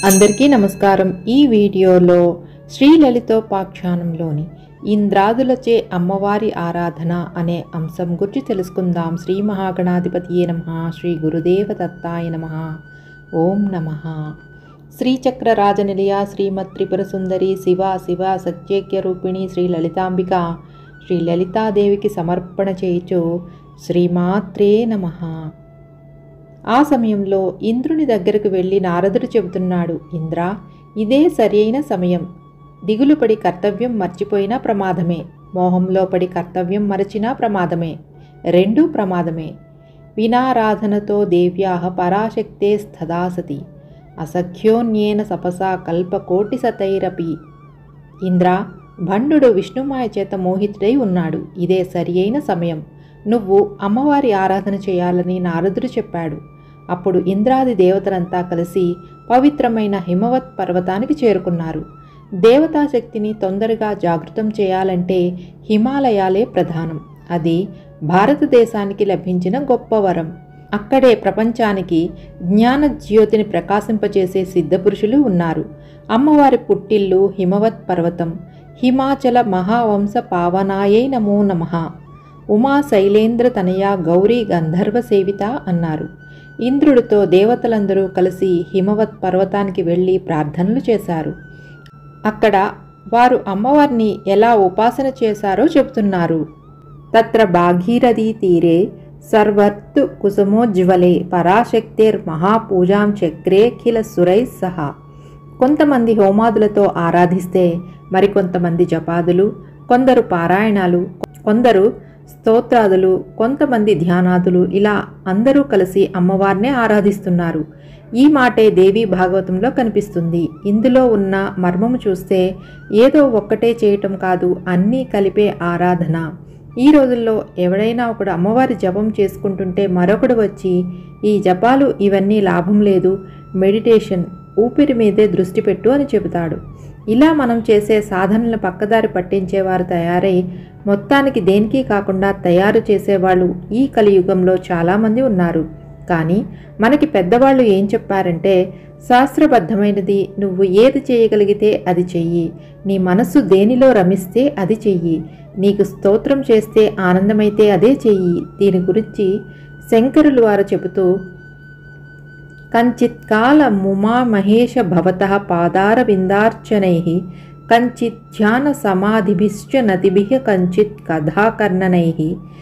అందరికీ నమస్కారం। ఈ వీడియోలో శ్రీ లలితోపాఖ్యానంలోని ఇంద్రాదులచే అమ్మవారి ఆరాధన అనే అంశం గురించి తెలుసుకుందాం। శ్రీ మహాగణాధిపతియే నమః, శ్రీ గురుదేవ దత్తాయ నమః, ఓం నమః। శ్రీచక్ర రాజనిలయ శ్రీమత్ త్రిపుర సుందరి శివ సత్యైక్య రూపిణి శ్రీ లలితాంబిక శ్రీ లలితాదేవికి సమర్పణ చేయుచు శ్రీమాత్రే నమః। ఆ సమయంలో ఇంద్రుని దగ్గరకు వెళ్ళి నారదుడు చెబుతున్నాడు, ఇంద్ర, ఇదే సరైన సమయం। దిగులు పడి కర్తవ్యం మర్చిపోయినా ప్రమాదమే, మోహంలో పడి కర్తవ్యం మరచినా ప్రమాదమే, రెండూ ప్రమాదమే। వినారాధనతో దేవ్యాః పరాశక్తే స్థదాసతి అసఖ్యోన్యేన సపసా కల్పకోటి సతైరపి। ఇంద్ర, భండు విష్ణుమాయ చేత మోహితుడై ఉన్నాడు, ఇదే సరి అయిన సమయం, నువ్వు అమ్మవారి ఆరాధన చేయాలని నారదుడు చెప్పాడు। అప్పుడు ఇంద్రాది దేవతలంతా కలిసి పవిత్రమైన హిమవత్ పర్వతానికి చేరుకున్నారు। దేవతాశక్తిని తొందరగా జాగృతం చేయాలంటే హిమాలయాలే ప్రధానం। అది భారతదేశానికి లభించిన గొప్ప వరం। అక్కడే ప్రపంచానికి జ్ఞాన జ్యోతిని ప్రకాశింపచేసే సిద్ధపురుషులు ఉన్నారు। అమ్మవారి పుట్టిల్లు హిమవత్ పర్వతం। హిమాచల మహావంశ పావనాయై నమో నమః, ఉమా శైలేంద్ర తనయ గౌరీ గంధర్వ సేవిత అన్నారు। ఇంద్రుడితో దేవతలందరూ కలిసి హిమవత్ పర్వతానికి వెళ్ళి ప్రార్థనలు చేశారు। అక్కడ వారు అమ్మవారిని ఎలా ఉపాసన చేశారో చెబుతున్నారు। తత్ర భాగీరథీ తీరే సర్వర్తు కుసుమోజ్వలే పరాశక్తిర్ మహాపూజాం చక్రే ఖిల సురై సహా। కొంతమంది హోమాదులతో ఆరాధిస్తే మరికొంతమంది జపాదులు, కొందరు పారాయణాలు, కొందరు స్తోత్రాదులు, కొంతమంది ధ్యానాదులు, ఇలా అందరూ కలిసి అమ్మవారినే ఆరాధిస్తున్నారు। ఈ మాటే దేవీ భాగవతంలో కనిపిస్తుంది। ఇందులో ఉన్న మర్మము చూస్తే ఏదో ఒక్కటే చేయటం కాదు, అన్నీ కలిపే ఆరాధన। ఈ రోజుల్లో ఎవడైనా ఒకడు అమ్మవారి జపం చేసుకుంటుంటే మరొకడు వచ్చి ఈ జపాలు ఇవన్నీ లాభం లేదు, మెడిటేషన్, ఊపిరి మీదే దృష్టి పెట్టు అని చెబుతాడు। ఇలా మనం చేసే సాధనలను పక్కదారి పట్టించేవారు తయారై మొత్తానికి దేనికి కాకుండా తయారు చేసేవాళ్ళు ఈ కలియుగంలో చాలామంది ఉన్నారు। కానీ మనకి పెద్దవాళ్ళు ఏం చెప్పారంటే, శాస్త్రబద్ధమైనది నువ్వు ఏది చేయగలిగితే అది చెయ్యి, నీ మనస్సు దేనిలో రమిస్తే అది చెయ్యి, నీకు స్తోత్రం చేస్తే ఆనందమైతే అదే చెయ్యి। దీని గురించి శంకరులు వారు చెబుతూ, కంచిత్ కాల ముమా మహేష భవతః పాదార విందార్చనైః కంచిత్ ధ్యాన సమాధిభిశ్చ నతిభిః కంచిత్ కథాకర్ణనైః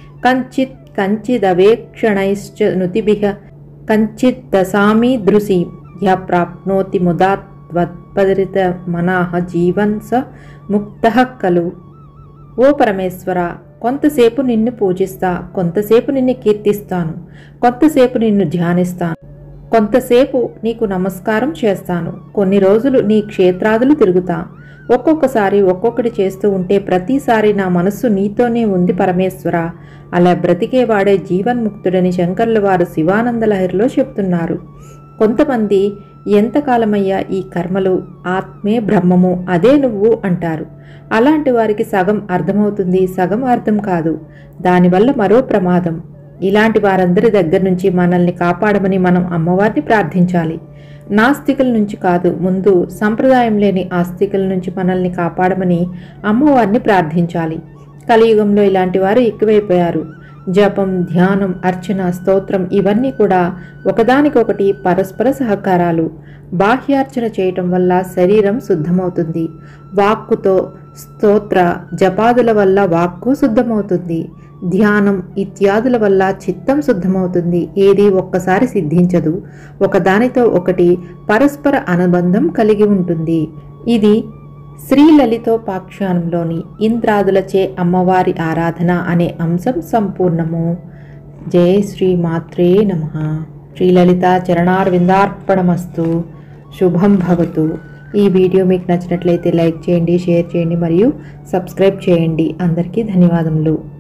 కంచిదవేక్షణైశ్చ నుతిభిః కంచిత్ దశామి దృశి యః ప్రాప్నోతి ముదా త్వత్పరిత మనః జీవన్ స ముక్తః ఖలు। ఓ పరమేశ్వర, కొంతసేపు నిన్ను పూజిస్తా, కొంతసేపు నిన్ను కీర్తిస్తాను, కొంతసేపు నిన్ను ధ్యానిస్తాను, కొంతసేపు నీకు నమస్కారం చేస్తాను, కొన్ని రోజులు నీ క్షేత్రాదులు తిరుగుతా, ఒక్కొక్కసారి ఒక్కొక్కటి చేస్తూ ఉంటే ప్రతిసారి నా మనస్సు నీతోనే ఉంది పరమేశ్వర, అలా బ్రతికేవాడే జీవన్ముక్తుడని శంకర్ల వారు శివానంద లహరిలో చెప్తున్నారు। కొంతమంది ఎంతకాలమయ్యా ఈ కర్మలు, ఆత్మే బ్రహ్మము, అదే నువ్వు అంటారు। అలాంటి వారికి సగం అర్థమవుతుంది, సగం అర్థం కాదు, దానివల్ల మరో ప్రమాదం। ఇలాంటి వారందరి దగ్గర నుంచి మనల్ని కాపాడమని మనం అమ్మవారిని ప్రార్థించాలి। నాస్తికుల నుంచి కాదు, ముందు సంప్రదాయం లేని ఆస్తికుల నుంచి మనల్ని కాపాడమని అమ్మవారిని ప్రార్థించాలి। కలియుగంలో ఇలాంటి వారు ఎక్కువైపోయారు। జపం, ధ్యానం, అర్చన, స్తోత్రం ఇవన్నీ కూడా ఒకదానికొకటి పరస్పర సహకారాలు। బాహ్యార్చన చేయటం వల్ల శరీరం శుద్ధమవుతుంది, వాక్కుతో స్తోత్ర జపాదుల వల్ల వాక్కు శుద్ధమవుతుంది, ధ్యానం ఇత్యాదుల వల్ల చిత్తం శుద్ధమవుతుంది। ఏది ఒక్కసారి సిద్ధించదు, ఒకదానితో ఒకటి పరస్పర అనుబంధం కలిగి ఉంటుంది। ఇది శ్రీ లలితోపాఖ్యానంలోని ఇంద్రాదులచే అమ్మవారి ఆరాధన అనే అంశం సంపూర్ణము। జై శ్రీ మాత్రే నమః। శ్రీ లలిత చరణార్విందార్పణమస్తు। శుభం భవతు। ఈ వీడియో మీకు నచ్చినట్లయితే లైక్ చేయండి, షేర్ చేయండి మరియు సబ్స్క్రైబ్ చేయండి। అందరికీ ధన్యవాదములు।